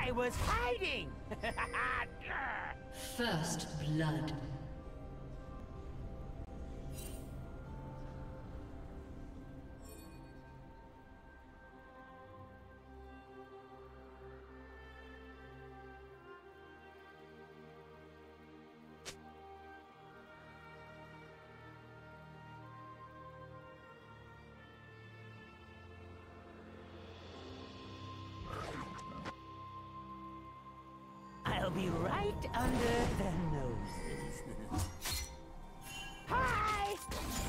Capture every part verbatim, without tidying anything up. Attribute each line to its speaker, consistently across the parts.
Speaker 1: I was hiding!
Speaker 2: First blood.
Speaker 1: I'll be right under their noses. Hi!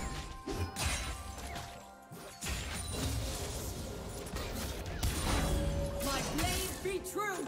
Speaker 3: My blade be true!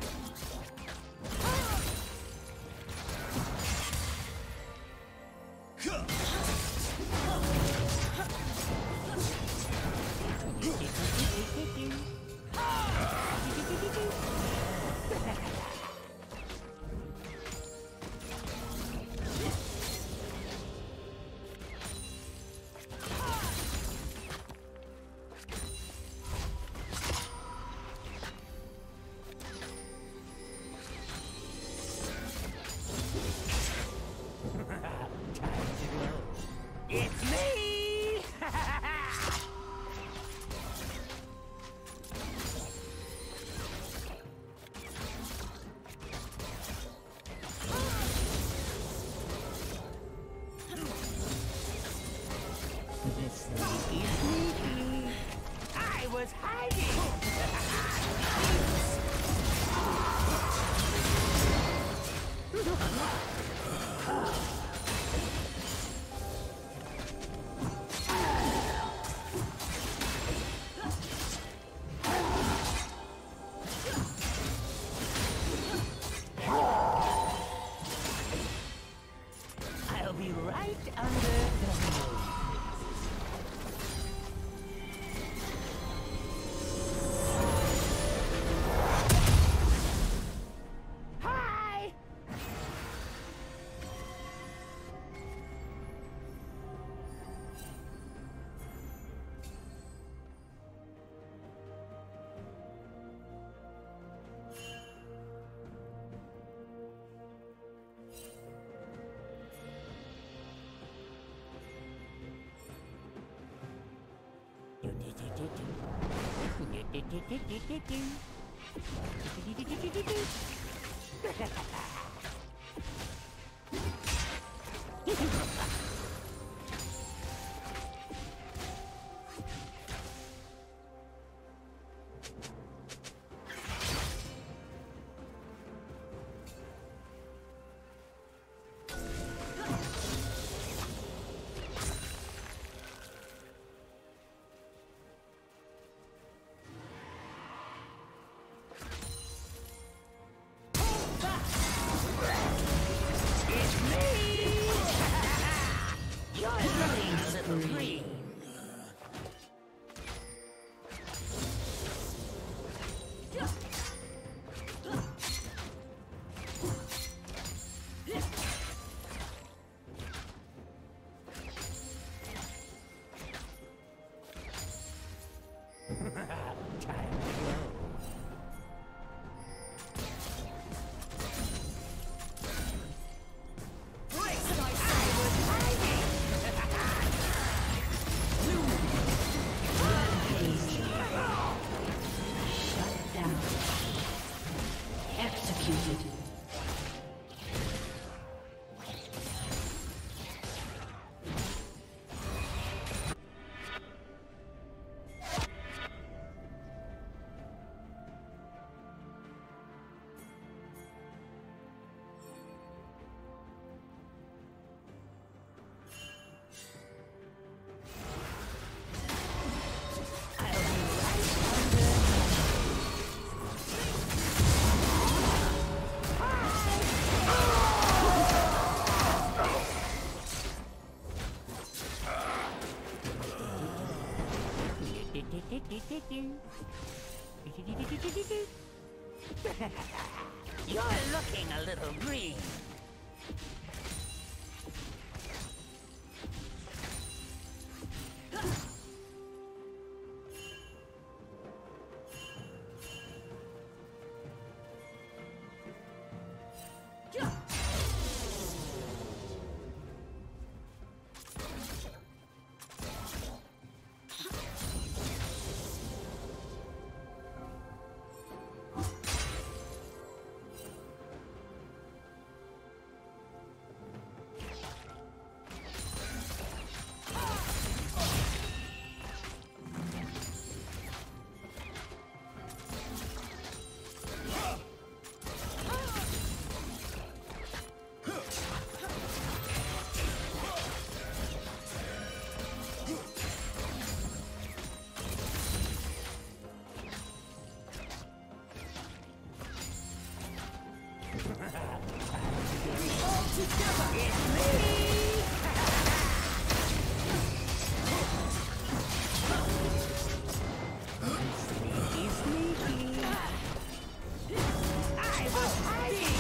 Speaker 1: It's me! Sneaky, sneaky. I was hiding! I'll be right under the nose. Hi! You're looking a little green.
Speaker 3: All together!
Speaker 1: It's me! Sneaky, sneaky. I was hiding!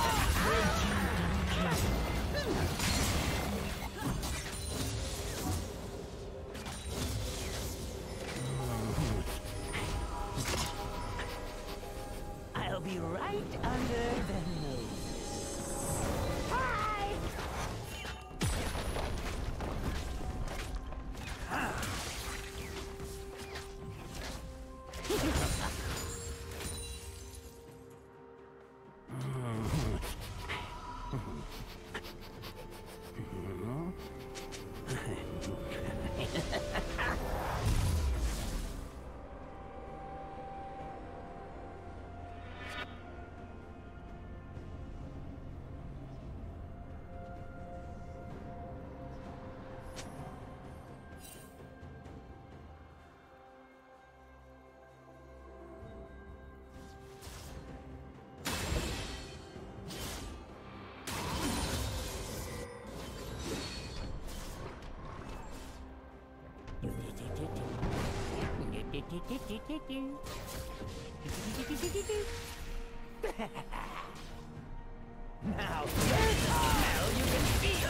Speaker 1: I'll be right under the nose. Hi! Now, there's a smell you can feel.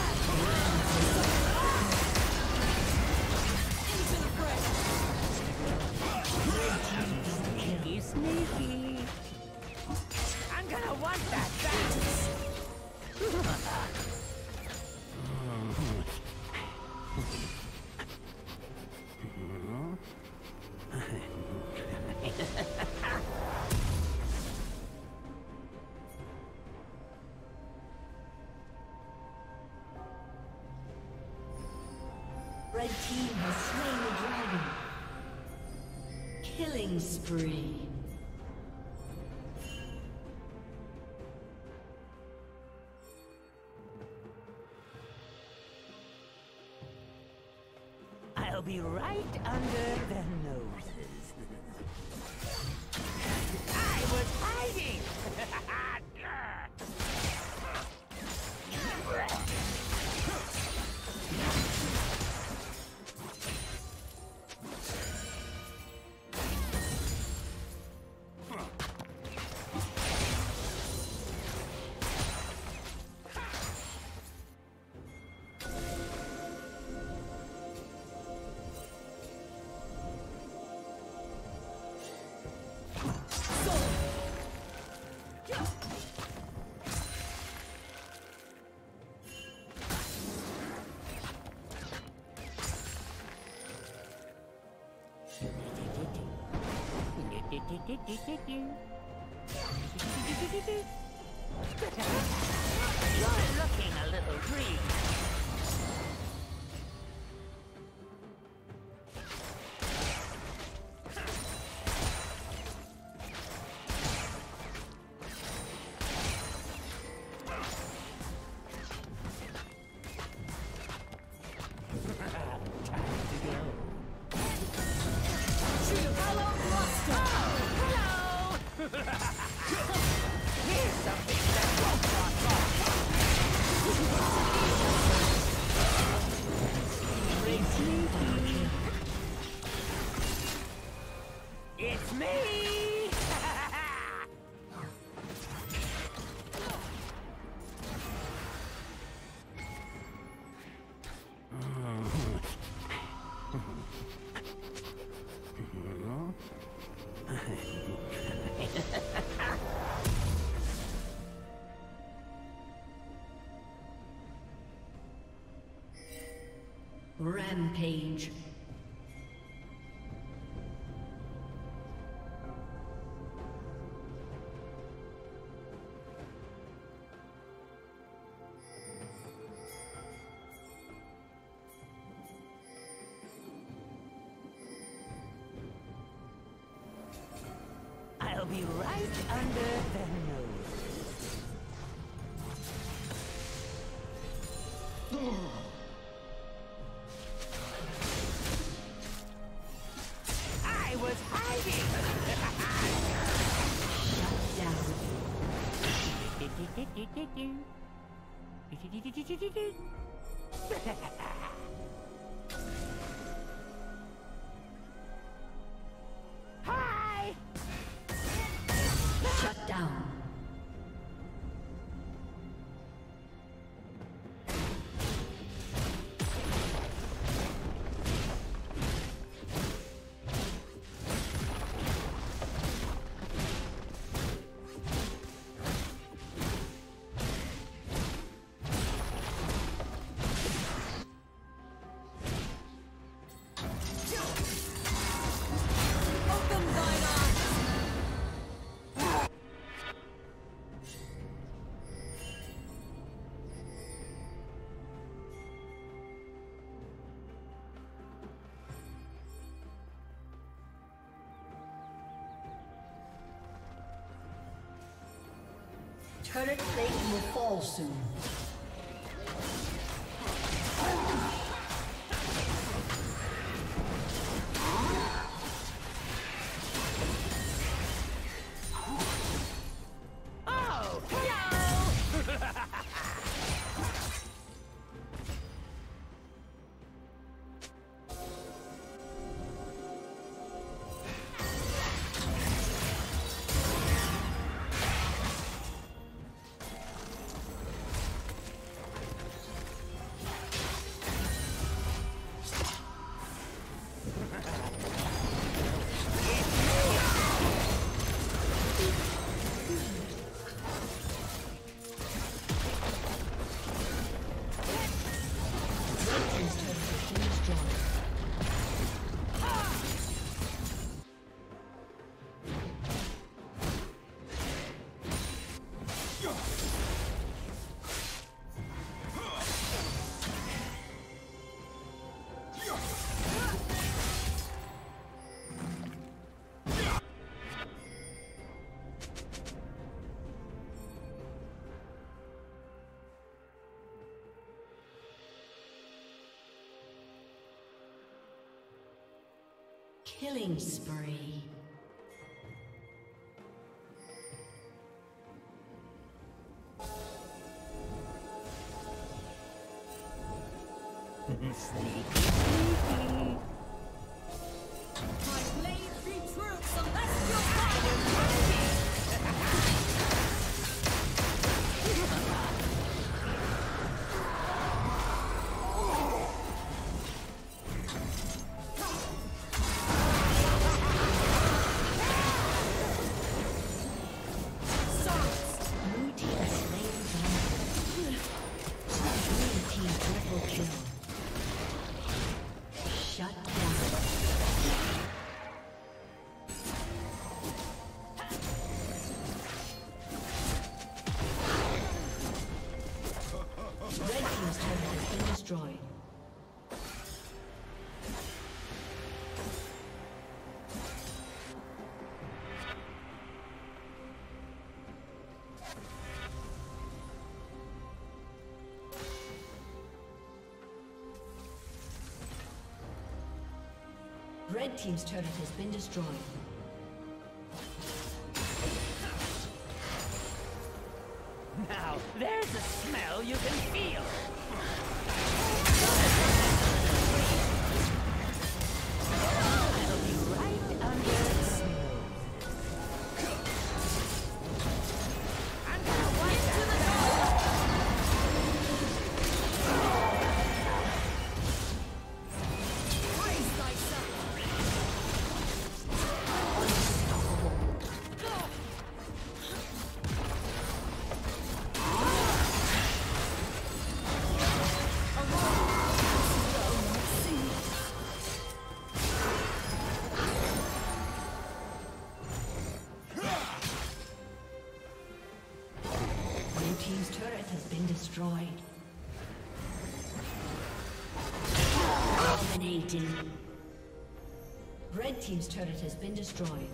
Speaker 3: Into the fray!
Speaker 1: Sneaky, sneaky. I'm gonna want that back.
Speaker 2: Red team has slain the dragon. Killing spree.
Speaker 1: I'll be right under the noses. I was hiding! You're looking a little green. Here's something that won't cost off. It's me!
Speaker 2: Rampage.
Speaker 1: I'll be right under the nose. I was hiding!
Speaker 2: Shut down.
Speaker 1: Hi!
Speaker 2: Shut down. Turret plate will fall soon.
Speaker 1: Oh, no!
Speaker 2: Killing spree.
Speaker 3: My blade retrue celestial power!
Speaker 2: Destroyed. Red team's turret has been destroyed.
Speaker 1: Now, there's a smell you can feel. I'll be right under the snow. I'm gonna watch to the
Speaker 3: Brace thyself!
Speaker 2: Destroyed. Dominating. Red team's turret has been destroyed.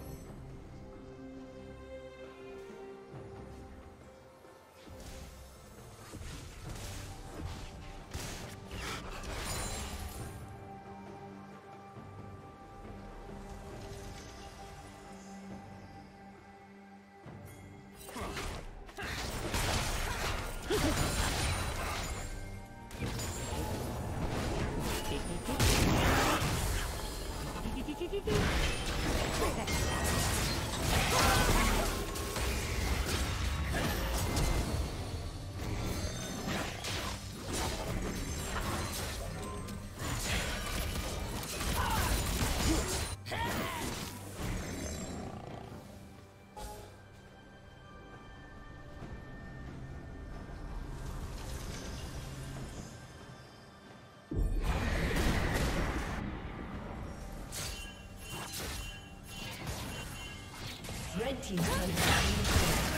Speaker 2: Red team's turret has been destroyed.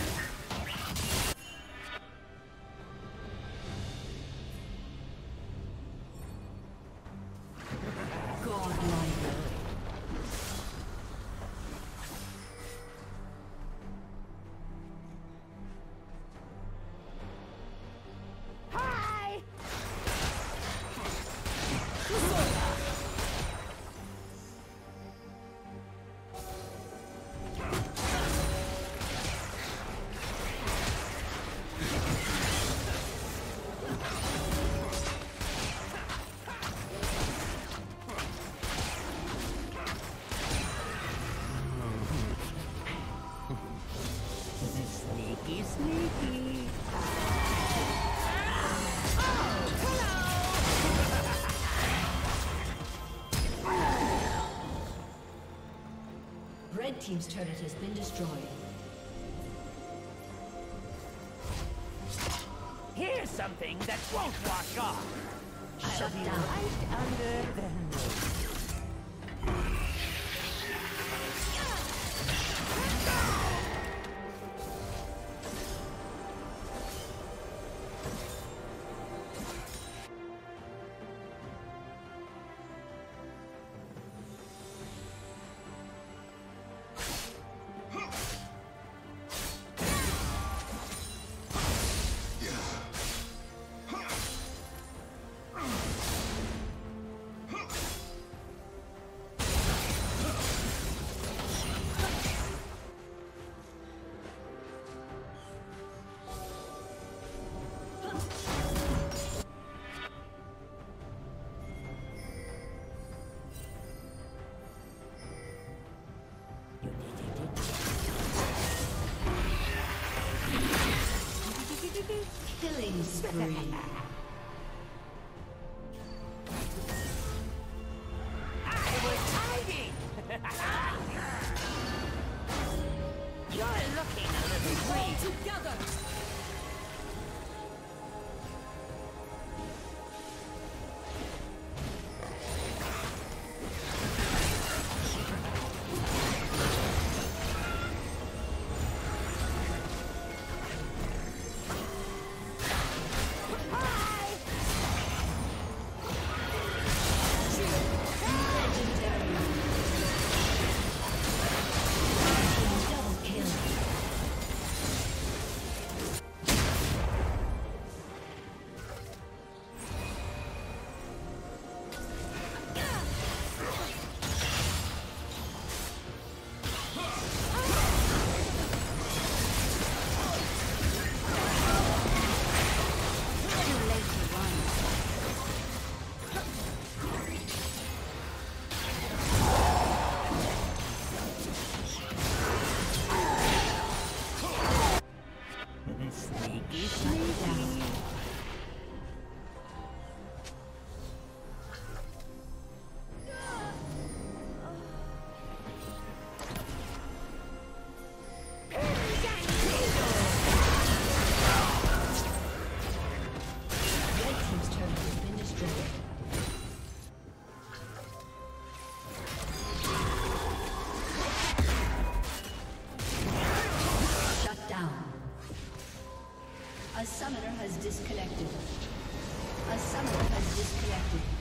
Speaker 2: Red team's turret has been destroyed.
Speaker 1: Here's something that won't wash off.
Speaker 2: Shut
Speaker 1: I'll be
Speaker 2: down.
Speaker 1: right under the nose.
Speaker 2: Killing spree.
Speaker 1: I was hiding! You're looking a little
Speaker 3: All
Speaker 1: weak.
Speaker 3: together!
Speaker 2: A summoner has disconnected. A summoner has disconnected.